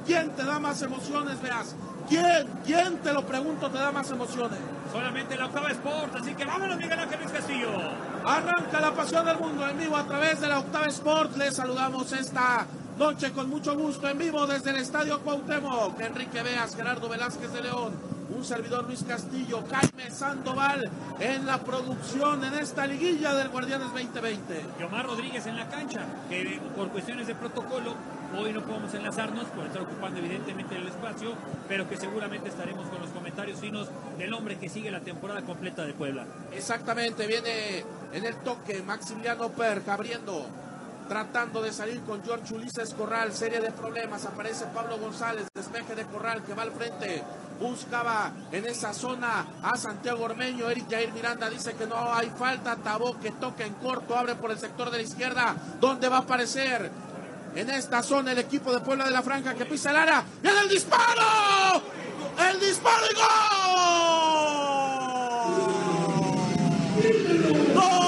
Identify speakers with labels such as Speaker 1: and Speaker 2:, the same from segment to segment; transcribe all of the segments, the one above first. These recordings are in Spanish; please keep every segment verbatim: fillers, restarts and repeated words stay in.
Speaker 1: ¿Quién te da más emociones, Veas? ¿Quién? ¿Quién, te lo pregunto, te da más emociones?
Speaker 2: Solamente la Octava Sport, así que vámonos, Miguel Ángel Luis Castillo.
Speaker 1: Arranca la pasión del mundo en vivo a través de la Octava Sport. Les saludamos esta noche con mucho gusto en vivo desde el Estadio Cuauhtémoc. Enrique Veas, Gerardo Velázquez de León, un servidor Luis Castillo, Jaime Sandoval en la producción en esta liguilla del Guardianes veinte veinte.
Speaker 2: Y Omar Rodríguez en la cancha, que por cuestiones de protocolo hoy no podemos enlazarnos por estar ocupando evidentemente el espacio, pero que seguramente estaremos con los comentarios finos del hombre que sigue la temporada completa de Puebla.
Speaker 1: Exactamente, viene en el toque Maximiliano Perk abriendo, tratando de salir con George Ulises Corral, serie de problemas, aparece Pablo González, despeje de Corral que va al frente, buscaba en esa zona a Santiago Ormeño, Eric Jair Miranda dice que no hay falta, Tabó que toca en corto, abre por el sector de la izquierda, donde va a aparecer en esta zona el equipo de Puebla de la Franja que pisa el área, ¡viene el disparo! ¡El disparo y gol! ¡Gol!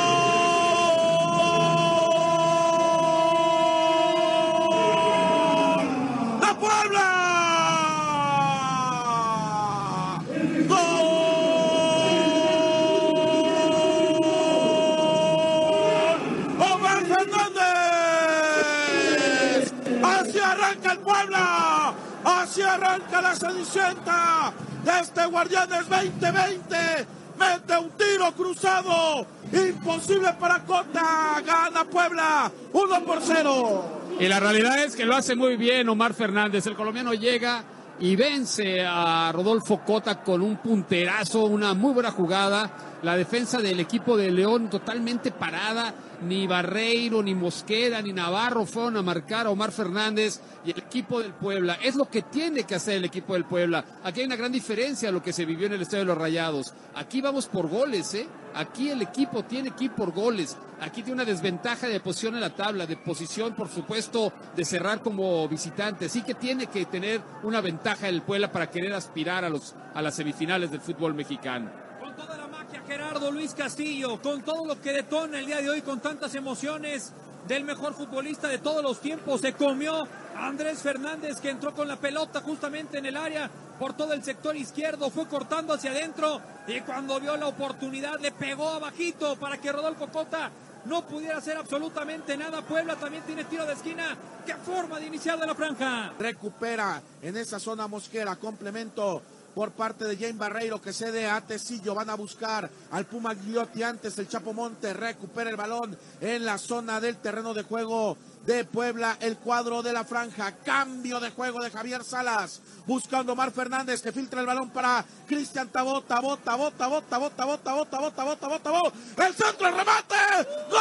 Speaker 1: Así arranca la cenicienta de este Guardianes veinte veinte. Mete un tiro cruzado, imposible para Cota, gana Puebla uno por cero.
Speaker 3: Y la realidad es que lo hace muy bien Omar Fernández. El colombiano llega y vence a Rodolfo Cota con un punterazo, una muy buena jugada. La defensa del equipo de León totalmente parada, ni Barreiro, ni Mosquera, ni Navarro fueron a marcar a Omar Fernández y el equipo del Puebla. Es lo que tiene que hacer el equipo del Puebla. Aquí hay una gran diferencia a lo que se vivió en el Estadio de los Rayados. Aquí vamos por goles, ¿eh? Aquí el equipo tiene que ir por goles. Aquí tiene una desventaja de posición en la tabla, de posición, por supuesto, de cerrar como visitante. Sí que tiene que tener una ventaja el Puebla para querer aspirar a, los, a las semifinales del fútbol mexicano.
Speaker 2: Toda la magia, Gerardo Luis Castillo, con todo lo que detona el día de hoy, con tantas emociones del mejor futbolista de todos los tiempos, se comió a Andrés Fernández, que entró con la pelota justamente en el área por todo el sector izquierdo, fue cortando hacia adentro y cuando vio la oportunidad le pegó abajito para que Rodolfo Cota no pudiera hacer absolutamente nada. Puebla también tiene tiro de esquina. ¡Qué forma de iniciar de la franja!
Speaker 1: Recupera en esa zona Mosquera, complemento por parte de Jane Barreiro que cede a Tecillo, van a buscar al Puma Gliotti antes, el Chapo Monte recupera el balón en la zona del terreno de juego de Puebla, el cuadro de la franja, cambio de juego de Javier Salas, buscando Omar Fernández que filtra el balón para Cristian Tabó, Tabó, Tabó, Tabó, Tabó, Tabó, Tabó, Tabó, Tabó, Tabó, Tabó, el centro, el remate, ¡gol!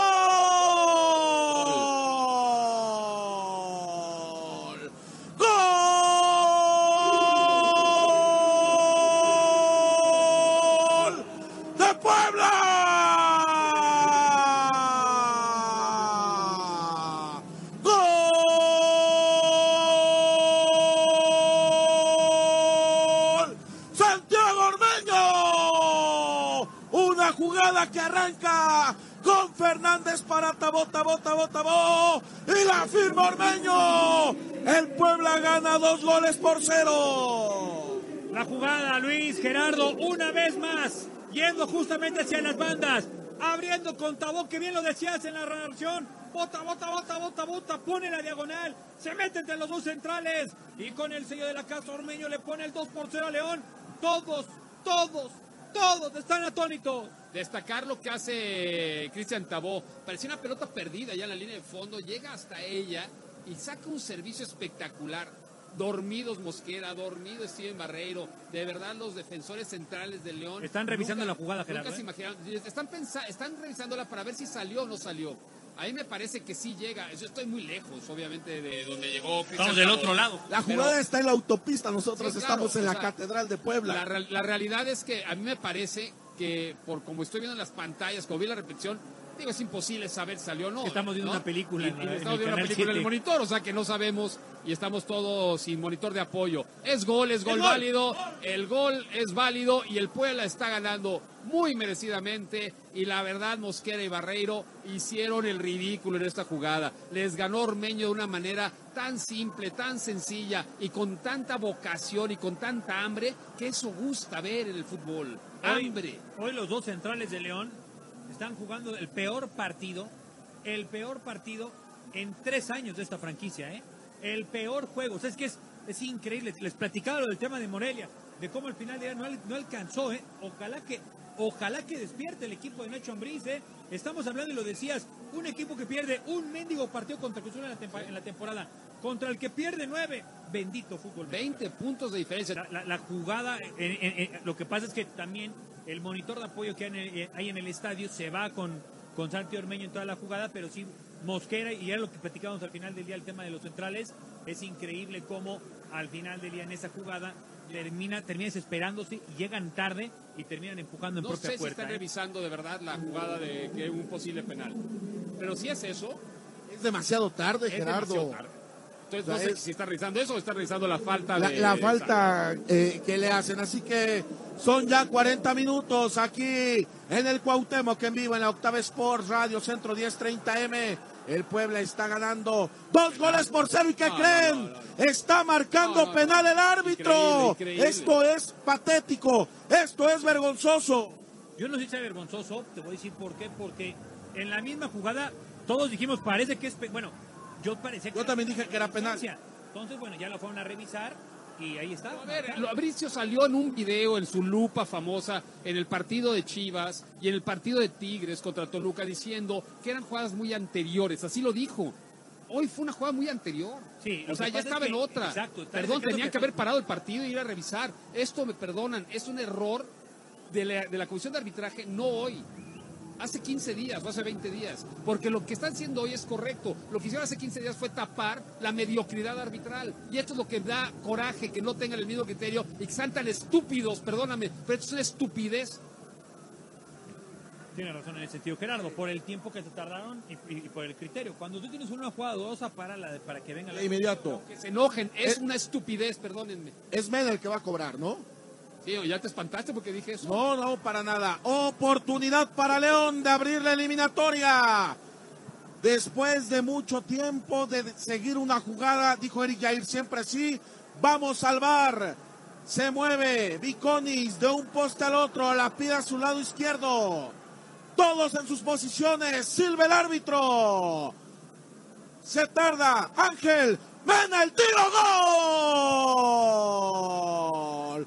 Speaker 1: ¡Gol! Que arranca con Fernández para Tabó, Tabó, Tabó, Tabó y la firma Ormeño. El Puebla gana dos goles por cero.
Speaker 2: La jugada, Luis, Gerardo, una vez más, yendo justamente hacia las bandas, abriendo con Tabó, que bien lo decías en la narración, bota, bota, bota, bota, bota, pone la diagonal, se mete entre los dos centrales y con el sello de la casa Ormeño le pone el dos por cero a León. Todos, todos, todos están atónitos.
Speaker 3: Destacar lo que hace Cristian Tabó. Parecía una pelota perdida ya en la línea de fondo. Llega hasta ella y saca un servicio espectacular. Dormidos Mosquera, dormido Steven Barreiro. De verdad, los defensores centrales de León
Speaker 2: están revisando
Speaker 3: nunca,
Speaker 2: la jugada, Gerardo.
Speaker 3: Nunca se imaginaron. Están, pensa, están revisándola para ver si salió o no salió. A mí me parece que sí llega. Yo estoy muy lejos, obviamente, de donde llegó Cristian
Speaker 2: Estamos del
Speaker 3: Tabó.
Speaker 2: otro lado.
Speaker 1: La jugada
Speaker 3: Pero,
Speaker 1: está en la autopista, nosotros
Speaker 3: sí,
Speaker 1: estamos
Speaker 3: claro,
Speaker 1: en la
Speaker 3: o sea,
Speaker 1: Catedral de Puebla.
Speaker 3: La, la realidad es que a mí me parece que, por como estoy viendo en las pantallas, como vi la repetición, Digo, es imposible saber si salió o no.
Speaker 2: Estamos viendo
Speaker 3: ¿no?
Speaker 2: una película.
Speaker 3: Y,
Speaker 2: En,
Speaker 3: y
Speaker 2: en
Speaker 3: estamos
Speaker 2: el
Speaker 3: viendo una
Speaker 2: canal
Speaker 3: película en el
Speaker 2: siete.
Speaker 3: monitor, o sea que no sabemos y estamos todos sin monitor de apoyo. Es gol, es gol
Speaker 2: gol.
Speaker 3: válido, el gol es válido y el Puebla está ganando muy merecidamente y la verdad Mosquera y Barreiro hicieron el ridículo en esta jugada. Les ganó Ormeño de una manera tan simple, tan sencilla y con tanta vocación y con tanta hambre que eso gusta ver en el fútbol. Hambre.
Speaker 2: Hoy, hoy los dos centrales de León están jugando el peor partido, el peor partido en tres años de esta franquicia, ¿eh? El peor juego. O sea, es que es, es increíble. Les platicaba lo del tema de Morelia, de cómo al final de no, no alcanzó, ¿eh? Ojalá que, ojalá que despierte el equipo de Nacho Ambriz, ¿eh? Estamos hablando, y lo decías, un equipo que pierde un mendigo partido contra Cruz Azul en la, temp en la temporada, contra el que pierde nueve. Bendito fútbol.
Speaker 3: veinte puntos de diferencia.
Speaker 2: La, la, la jugada, en, en, en, lo que pasa es que también el monitor de apoyo que hay en el, hay en el estadio se va con, con Santi Ormeño en toda la jugada, pero sí Mosquera, y era lo que platicábamos al final del día, el tema de los centrales. Es increíble cómo al final del día en esa jugada termina, termina desesperándose y llegan tarde y terminan empujando en
Speaker 3: no
Speaker 2: propia
Speaker 3: sé
Speaker 2: puerta.
Speaker 3: Si están
Speaker 2: ¿eh?
Speaker 3: revisando de verdad la jugada de que un posible penal. Pero si es eso,
Speaker 4: es demasiado tarde,
Speaker 3: es
Speaker 4: Gerardo.
Speaker 3: demasiado tarde. Entonces,
Speaker 4: O sea,
Speaker 3: no sé
Speaker 4: es...
Speaker 3: si está revisando eso o está revisando la falta
Speaker 4: la,
Speaker 3: de...
Speaker 4: la falta eh, que le hacen. Así que son ya cuarenta minutos aquí en el Cuauhtémoc en vivo en la Octava Sports Radio Centro diez treinta M. El Puebla está ganando dos goles por cero. ¿Y qué
Speaker 3: no,
Speaker 4: creen?
Speaker 3: no, no, no.
Speaker 4: Está marcando
Speaker 3: No, no,
Speaker 4: penal
Speaker 3: no.
Speaker 4: el árbitro.
Speaker 3: Increíble, increíble.
Speaker 4: Esto es patético. Esto es vergonzoso.
Speaker 2: Yo no sé si sea vergonzoso, te voy a decir por qué, porque en la misma jugada todos dijimos, parece que es... Bueno, yo parecía que
Speaker 4: Yo también dije que era penal.
Speaker 2: Entonces, bueno, ya lo fueron a revisar y ahí está.
Speaker 3: A ver, Fabricio salió en un video en su lupa famosa en el partido de Chivas y en el partido de Tigres contra Toluca diciendo que eran jugadas muy anteriores, así lo dijo. Hoy fue una jugada muy anterior.
Speaker 2: Sí,
Speaker 3: o sea, ya estaba en otra.
Speaker 2: Exacto,
Speaker 3: Perdón, tenían que, que haber parado el partido y ir a revisar. Esto, me perdonan, es un error de la, de la Comisión de Arbitraje, no hoy. Hace quince días o hace veinte días, porque lo que están haciendo hoy es correcto. Lo que hicieron hace quince días fue tapar la mediocridad arbitral. Y esto es lo que da coraje, que no tengan el mismo criterio y que sean tan estúpidos, perdóname, pero esto es una estupidez.
Speaker 2: Tiene razón en ese sentido, Gerardo, por el tiempo que se tardaron y, y, y por el criterio. Cuando tú tienes una jugada dudosa, para, la, para que venga la...
Speaker 4: De inmediato.
Speaker 3: Que se enojen, es
Speaker 4: es,
Speaker 3: una estupidez, perdónenme.
Speaker 4: Es Mena el que va a cobrar, ¿no?
Speaker 3: Sí, ya te espantaste porque dije eso.
Speaker 4: No, no, para nada. Oportunidad para León de abrir la eliminatoria. Después de mucho tiempo de seguir una jugada, dijo Eric Jair, siempre sí, vamos al bar. Se mueve Viconis de un poste al otro, la pide a su lado izquierdo. Todos en sus posiciones, silba el árbitro. Se tarda, Ángel, Mena el tiro, gol.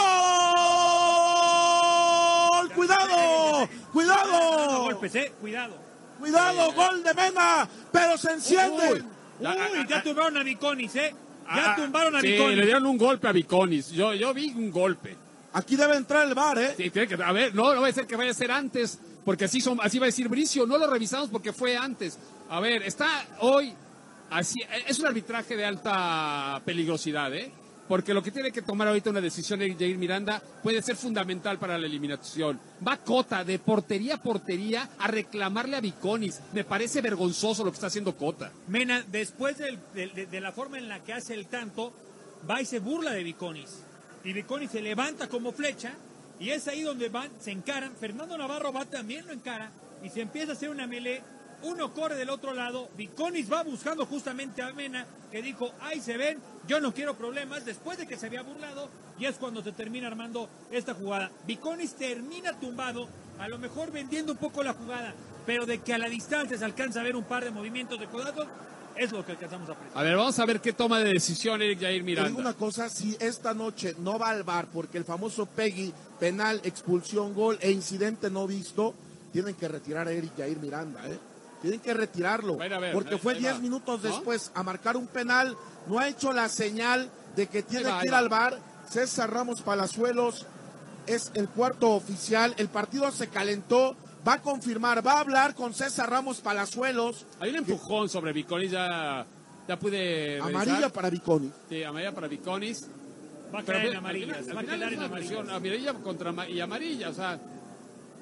Speaker 4: ¡Gol! ¡Cuidado! ¡Cuidado!
Speaker 2: Golpes, ¿eh? Cuidado.
Speaker 4: ¡Cuidado! ¡Gol de Mena! ¡Pero se enciende!
Speaker 2: Uy, Uy, ya tumbaron a Viconis, ¿eh? Ya
Speaker 3: Ah,
Speaker 2: tumbaron a
Speaker 3: sí,
Speaker 2: Viconis.
Speaker 3: le dieron un golpe a Viconis. Yo, yo vi un golpe.
Speaker 4: Aquí debe entrar el V A R, ¿eh?
Speaker 3: Sí, tiene que, a ver, no, no va a ser que vaya a ser antes, porque así, son, así va a decir Bricio. No lo revisamos porque fue antes. A ver, está hoy, así, es un arbitraje de alta peligrosidad, ¿eh? Porque lo que tiene que tomar ahorita una decisión de Jair Miranda puede ser fundamental para la eliminación. Va Cota de portería a portería a reclamarle a Viconis. Me parece vergonzoso lo que está haciendo Cota.
Speaker 2: Mena, después del, de, de, de la forma en la que hace el tanto, va y se burla de Viconis. Y Viconis se levanta como flecha y es ahí donde van, se encaran. Fernando Navarro va también, lo encara y se empieza a hacer una melee. Uno corre del otro lado, Viconis va buscando justamente a Mena, que dijo, ahí se ven, yo no quiero problemas, después de que se había burlado, y es cuando se termina armando esta jugada. Viconis termina tumbado, a lo mejor vendiendo un poco la jugada, pero de que a la distancia se alcanza a ver un par de movimientos de codazos, es lo que alcanzamos a apreciar.
Speaker 3: A ver, vamos a ver qué toma de decisión Eric Jair
Speaker 4: Te
Speaker 3: Miranda.
Speaker 4: digo una cosa, si esta noche no va al V A R, porque el famoso Peggy, penal, expulsión, gol e incidente no visto, tienen que retirar a Eric Jair Miranda, ¿eh? Tienen que retirarlo,
Speaker 3: Bueno, a ver,
Speaker 4: porque
Speaker 3: ahí,
Speaker 4: fue
Speaker 3: ahí
Speaker 4: diez
Speaker 3: va,
Speaker 4: minutos
Speaker 3: ¿no?
Speaker 4: después a marcar un penal, no ha hecho la señal de que tiene
Speaker 3: va,
Speaker 4: que ir
Speaker 3: va.
Speaker 4: al V A R. César Ramos Palazuelos es el cuarto oficial, el partido se calentó, va a confirmar, va a hablar con César Ramos Palazuelos.
Speaker 3: Hay un empujón sobre Viconis, ya, ya pude revisar.
Speaker 4: Amarilla para Viconi.
Speaker 3: Sí, amarilla para Viconis.
Speaker 2: Va a
Speaker 3: Pero
Speaker 2: quedar en
Speaker 3: al
Speaker 2: amarillas,
Speaker 3: final-
Speaker 2: va a
Speaker 3: al final
Speaker 2: quedar
Speaker 3: es
Speaker 2: en
Speaker 3: una
Speaker 2: amarillas.
Speaker 3: agresión, amarilla contra ama- y amarilla, o sea,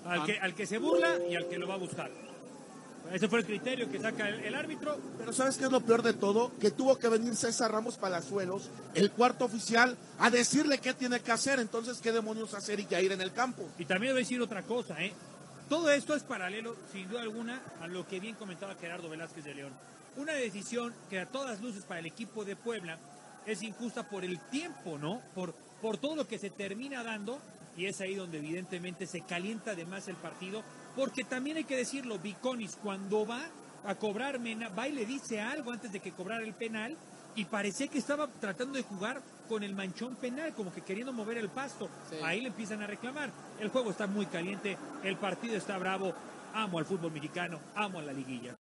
Speaker 2: Al que, al que se burla y al que lo va a buscar. Ese fue el criterio que saca el, el árbitro.
Speaker 4: Pero ¿sabes qué es lo peor de todo? Que tuvo que venir César Ramos Palazuelos, el cuarto oficial, a decirle qué tiene que hacer. Entonces, ¿qué demonios hacer y Jair en el campo?
Speaker 2: Y también voy a decir otra cosa, ¿eh? Todo esto es paralelo, sin duda alguna, a lo que bien comentaba Gerardo Velázquez de León. Una decisión que a todas luces para el equipo de Puebla es injusta por el tiempo, ¿no? Por, por todo lo que se termina dando, y es ahí donde evidentemente se calienta además el partido, porque también hay que decirlo, Viconis cuando va a cobrar, mena, va y le dice algo antes de que cobrara el penal, y parecía que estaba tratando de jugar con el manchón penal, como que queriendo mover el pasto. Sí. Ahí le empiezan a reclamar. El juego está muy caliente, el partido está bravo. Amo al fútbol mexicano, amo a la liguilla.